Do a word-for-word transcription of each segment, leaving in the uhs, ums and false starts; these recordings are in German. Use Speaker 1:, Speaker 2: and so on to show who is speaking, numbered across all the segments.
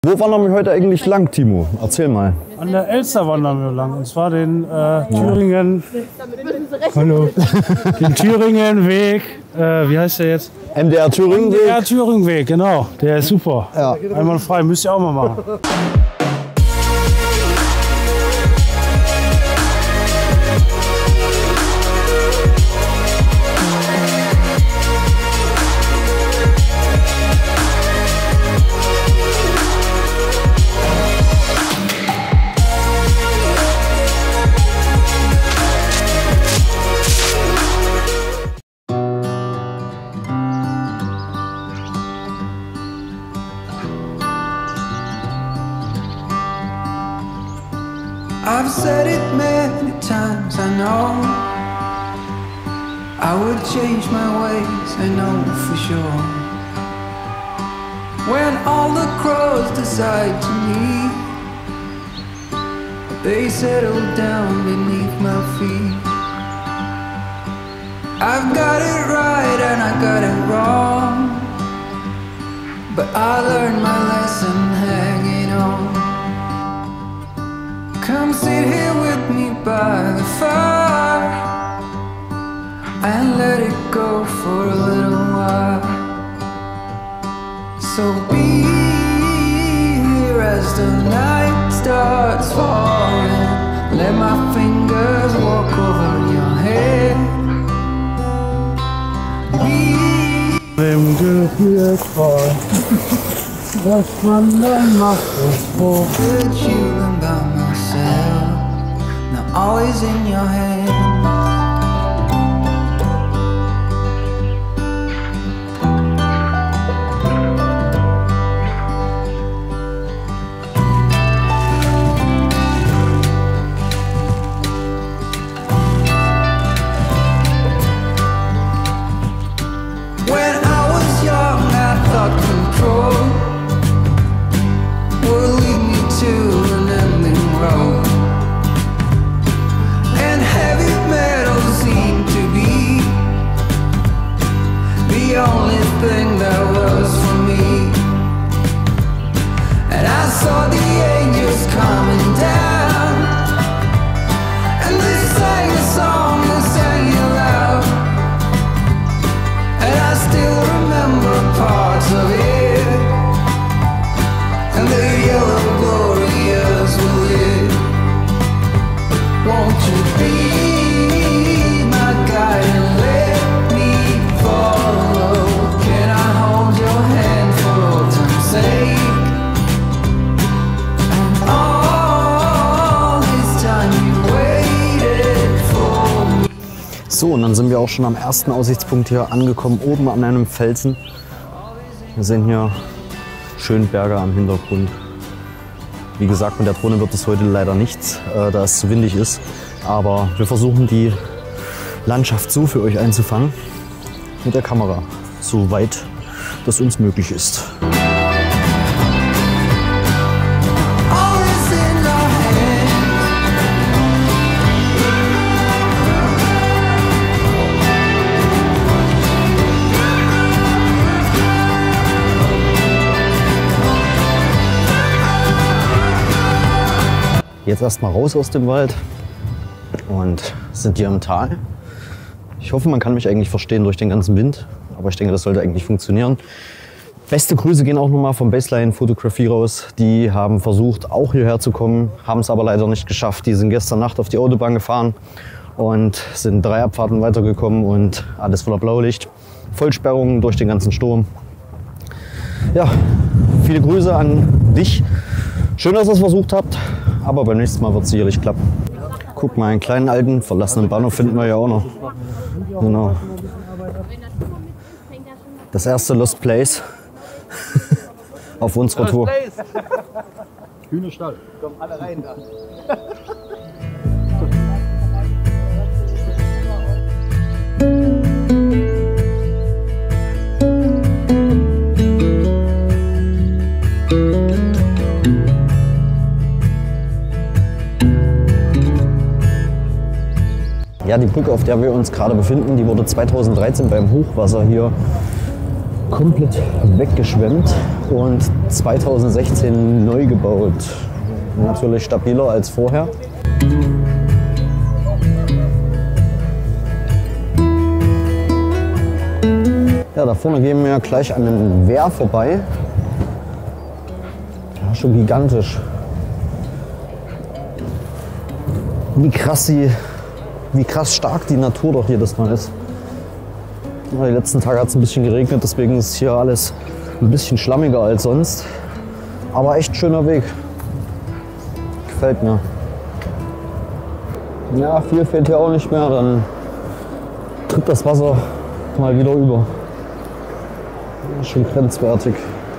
Speaker 1: Wo wandern wir heute eigentlich lang, Timo? Erzähl mal.
Speaker 2: An der Elster wandern wir lang. Und zwar den äh, Thüringen. Hallo. Den Thüringenweg. Äh, wie heißt der jetzt?
Speaker 1: M D R Thüringenweg.
Speaker 2: M D R Thüringenweg, genau. Der ist super.
Speaker 1: Ja.
Speaker 2: Einmal frei, müsst ihr auch mal machen.
Speaker 3: I've said it many times, I know I would change my ways, I know for sure. When all the crows decide to meet, they settle down beneath my feet. I've got it right and I got it wrong, but I learned my lesson hanging on. Come sit here with me by the fire and let it go for a little while. So be here as the night starts falling. Let my fingers walk over your head.
Speaker 2: Im Gefühl voll, was man dann macht, ist froh.
Speaker 3: Good you and by myself, now always in your head. When I was young, I thought control would lead me to an ending road, and heavy metal seemed to be the only thing that was for me. And I saw the angels coming down, and they sang a song, they sang it loud, and I still remember parts of it, and the yellow glorious will live. Won't you be my guide and let me follow? Can I hold your hand for all time's sake? And all this time you waited for me.
Speaker 1: So, und dann sind wir auch schon am ersten Aussichtspunkt hier angekommen, oben an einem Felsen. Wir sehen hier schön Berge am Hintergrund. Wie gesagt, mit der Drohne wird es heute leider nichts, äh, da es zu windig ist. Aber wir versuchen die Landschaft so für euch einzufangen mit der Kamera, soweit das uns möglich ist.
Speaker 3: All is in our hands.
Speaker 1: Jetzt erstmal raus aus dem Wald und sind hier im Tal. Ich hoffe, man kann mich eigentlich verstehen durch den ganzen Wind, aber ich denke, das sollte eigentlich funktionieren. Beste Grüße gehen auch nochmal vom Baseline Fotografie raus. Die haben versucht, auch hierher zu kommen, haben es aber leider nicht geschafft. Die sind gestern Nacht auf die Autobahn gefahren und sind drei Abfahrten weitergekommen und alles voller Blaulicht. Vollsperrungen durch den ganzen Sturm. Ja, viele Grüße an dich. Schön, dass ihr es versucht habt, aber beim nächsten Mal wird es sicherlich klappen. Guck mal, einen kleinen alten verlassenen Bahnhof finden wir ja auch noch. Genau. Das erste Lost Place auf unserer Tour.
Speaker 4: Hühnerstall. Kommen alle rein da.
Speaker 1: Ja, die Brücke, auf der wir uns gerade befinden, die wurde zweitausenddreizehn beim Hochwasser hier komplett weggeschwemmt. und zweitausendsechzehn neu gebaut. Natürlich stabiler als vorher. Ja, da vorne gehen wir gleich an einem Wehr vorbei. Ja, schon gigantisch. Wie krass, die, wie krass stark die Natur doch jedes Mal ist. Ja, die letzten Tage hat es ein bisschen geregnet, deswegen ist hier alles ein bisschen schlammiger als sonst. Aber echt schöner Weg. Gefällt mir. Ja, viel fehlt hier auch nicht mehr, dann tritt das Wasser mal wieder über. Ja, schon grenzwertig.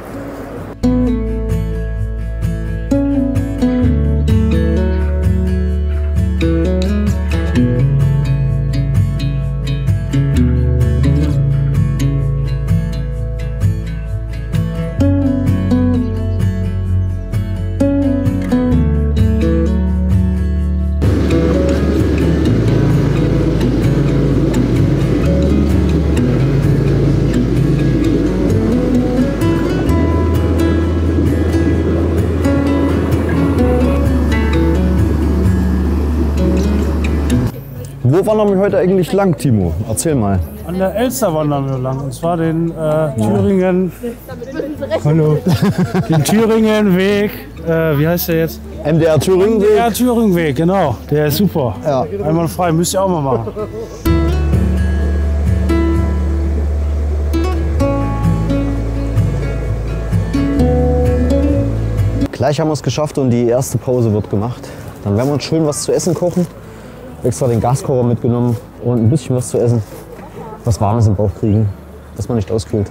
Speaker 1: Wo wandern wir heute eigentlich lang, Timo? Erzähl mal.
Speaker 2: An der Elster wandern wir lang. Und zwar den äh, Thüringen. Hallo. Den Thüringenweg. Äh, wie heißt der jetzt?
Speaker 1: M D R Thüringenweg.
Speaker 2: M D R Thüringenweg, genau. Der ist super.
Speaker 1: Ja.
Speaker 2: Einwandfrei, müsst ihr auch mal machen.
Speaker 1: Gleich haben wir es geschafft und die erste Pause wird gemacht. Dann werden wir uns schön was zu essen kochen. Extra den Gaskocher mitgenommen und ein bisschen was zu essen. Was Warmes im Bauch kriegen, dass man nicht auskühlt.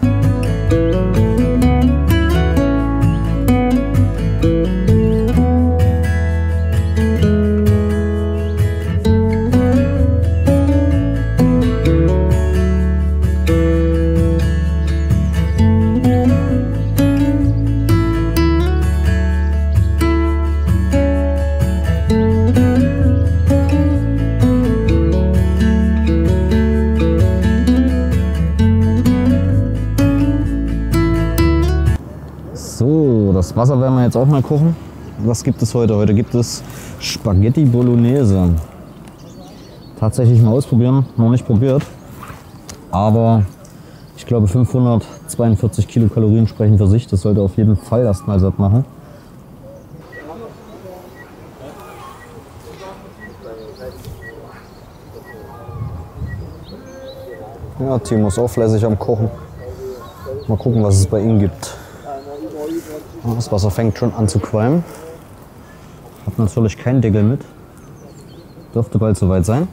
Speaker 1: So, das Wasser werden wir jetzt auch mal kochen. Was gibt es heute? Heute gibt es Spaghetti Bolognese. Tatsächlich mal ausprobieren, noch nicht probiert. Aber ich glaube fünfhundertzweiundvierzig Kilokalorien sprechen für sich. Das sollte auf jeden Fall erstmal satt machen. Ja, Timo ist auch fleißig am Kochen. Mal gucken, was es bei ihm gibt. Das Wasser fängt schon an zu qualmen. Hat natürlich keinen Deckel mit. Dürfte bald soweit sein.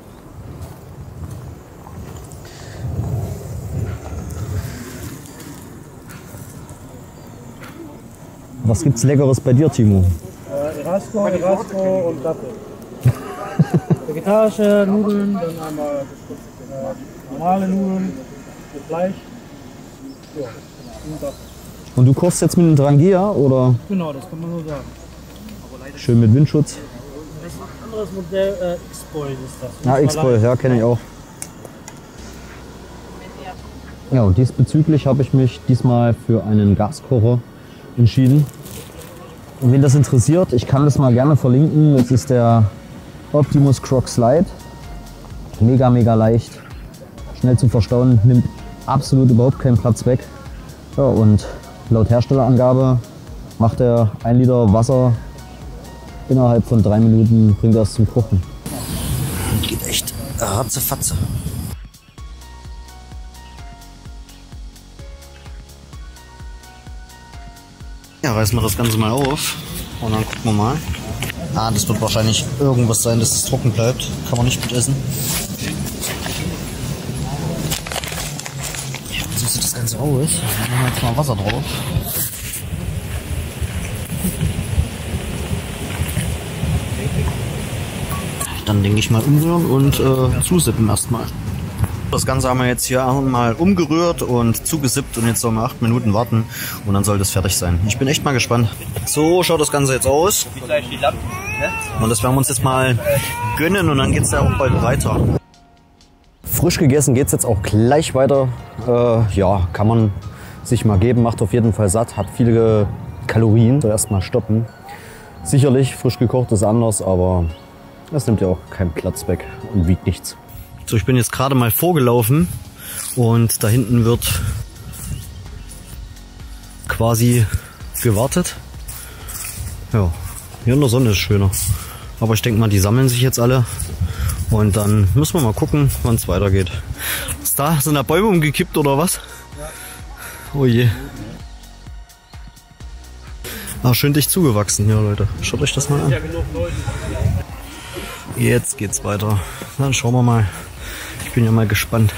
Speaker 1: Was gibt's Leckeres bei dir, Timo?
Speaker 2: Äh, Erasco, Erasco und Dattel. Vegetarische Nudeln, dann einmal äh, normale Nudeln mit Fleisch. Ja, und Dattel.
Speaker 1: Und du kochst jetzt mit einem Drangia, oder?
Speaker 2: Genau, das kann man so sagen.
Speaker 1: Schön mit Windschutz.
Speaker 2: Das ist ein anderes Modell, äh, X-Boil ist das.
Speaker 1: Ja, X-Boil, ja, kenne ich auch. Ja, und diesbezüglich habe ich mich diesmal für einen Gaskocher entschieden. Und wen das interessiert, ich kann das mal gerne verlinken. Das ist der Optimus Croc Slide. Mega, mega leicht. Schnell zu verstauen, nimmt absolut überhaupt keinen Platz weg. Ja, und laut Herstellerangabe macht er ein Liter Wasser innerhalb von drei Minuten, bringt er es zum Kochen. Geht echt ratzefatze. Ja, reißen wir das Ganze mal auf und dann gucken wir mal. Ah, das wird wahrscheinlich irgendwas sein, dass es trocken bleibt. Kann man nicht mit essen. Ja, so sieht das Ganze aus. Dann machen wir jetzt mal Wasser drauf. Dann denke ich mal umrühren und äh, zusippen erstmal. Das Ganze haben wir jetzt hier mal umgerührt und zugesippt und jetzt sollen wir acht Minuten warten und dann soll das fertig sein. Ich bin echt mal gespannt. So schaut das Ganze jetzt aus. Und das werden wir uns jetzt mal gönnen und dann geht es ja auch bald weiter. Frisch gegessen geht es jetzt auch gleich weiter. Äh, ja, kann man sich mal geben. Macht auf jeden Fall satt, hat viele Kalorien. So erstmal stoppen. Sicherlich, frisch gekocht ist anders, aber das nimmt ja auch keinen Platz weg und wiegt nichts. So, ich bin jetzt gerade mal vorgelaufen und da hinten wird quasi gewartet. Ja, hier in der Sonne ist schöner. Aber ich denke mal, die sammeln sich jetzt alle und dann müssen wir mal gucken, wann es weitergeht. Ist da? Sind da Bäume umgekippt oder was? Ja. Oh je. Ah, schön dicht zugewachsen hier, Leute. Schaut euch das mal an. Jetzt geht's weiter. Dann schauen wir mal. Ich bin ja mal gespannt.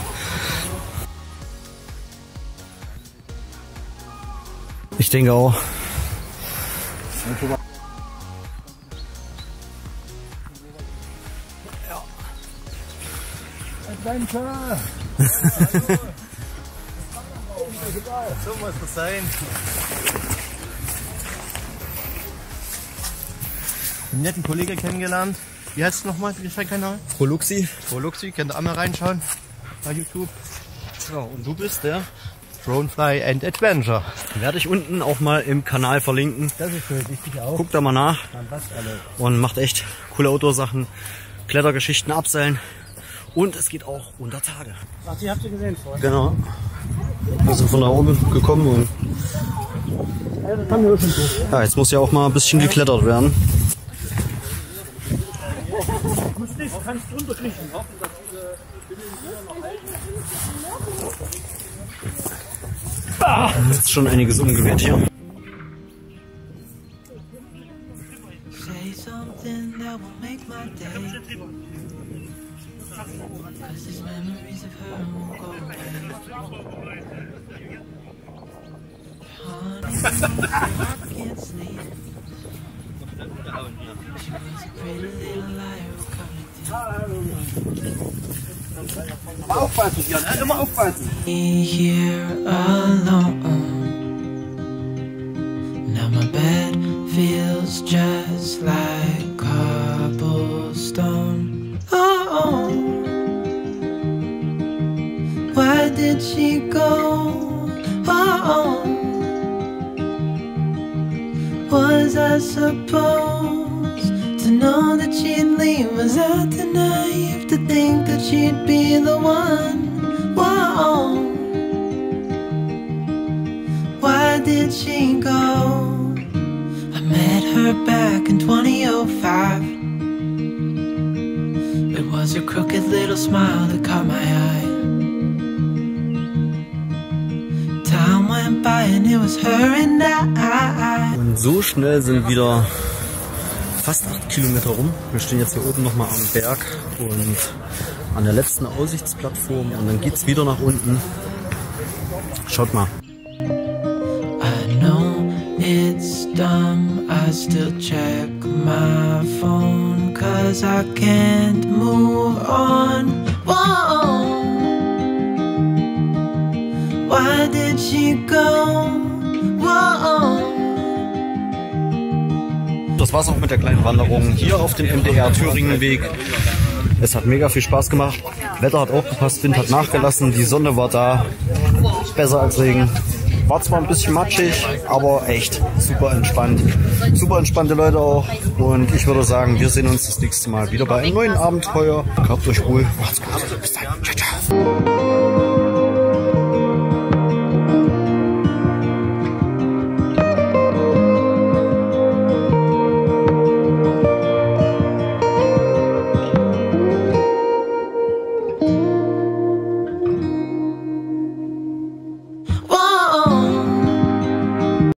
Speaker 1: Ich denke auch.
Speaker 4: Adventure! So muss das sein. Einen netten Kollegen kennengelernt. Wie heißt es nochmal, wie ist Kanal?
Speaker 1: Proluxi.
Speaker 4: Proluxi, könnt ihr auch mal reinschauen bei YouTube.
Speaker 1: Ja, und du bist der?
Speaker 4: Dronefly and Adventure.
Speaker 1: Werde ich unten auch mal im Kanal verlinken.
Speaker 4: Das ist schön, ich dich auch.
Speaker 1: Guckt da mal nach.
Speaker 4: Dann passt alles.
Speaker 1: Und macht echt coole Outdoor-Sachen. Klettergeschichten, Abseilen. Und es geht auch unter Tage.
Speaker 2: Ach, die habt ihr gesehen vorhin?
Speaker 1: Genau. Wir sind von da oben gekommen und ja, jetzt muss ja auch mal ein bisschen geklettert werden. Ah, jetzt ist schon einiges umgeweht hier.
Speaker 3: Say something that will make my day. 'Cause these memories of her won't go away. Honey, I can't sleep. She was a pretty little liar who cut me down.
Speaker 4: Aber aufpassen, Jan, immer aufpassen.
Speaker 3: Here alone. Now my bed feels just like cobblestone. Oh, why did she go? Oh, was I supposed to know that she'd leave? Was I too naive to think that she'd be the one? Whoa, why did she go? I met her back in twenty oh five. It was her crooked little smile that caught my eye. Time went by and it was her and I.
Speaker 1: Und so schnell sind wieder fast acht Kilometer rum. Wir stehen jetzt hier oben nochmal am Berg und an der letzten Aussichtsplattform und dann geht's wieder nach unten. Schaut mal.
Speaker 3: I know it's dumb, I still check my phone, 'cause I can't move on. Whoa, why did she go? Whoa.
Speaker 1: Das war's auch mit der kleinen Wanderung hier auf dem M D R-Thüringen-Weg. Es hat mega viel Spaß gemacht. Wetter hat auch gepasst, Wind hat nachgelassen, die Sonne war da. Besser als Regen. War zwar ein bisschen matschig, aber echt super entspannt. Super entspannte Leute auch. Und ich würde sagen, wir sehen uns das nächste Mal wieder bei einem neuen Abenteuer. Habt euch wohl. Macht's gut. Bis dann. Ciao, ciao.